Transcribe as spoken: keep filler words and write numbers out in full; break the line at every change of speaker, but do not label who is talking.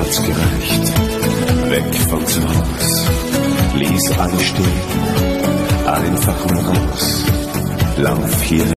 hat's gereicht. Weg von zu Haus, ließ alle stehen, einfach mal raus, lauf hier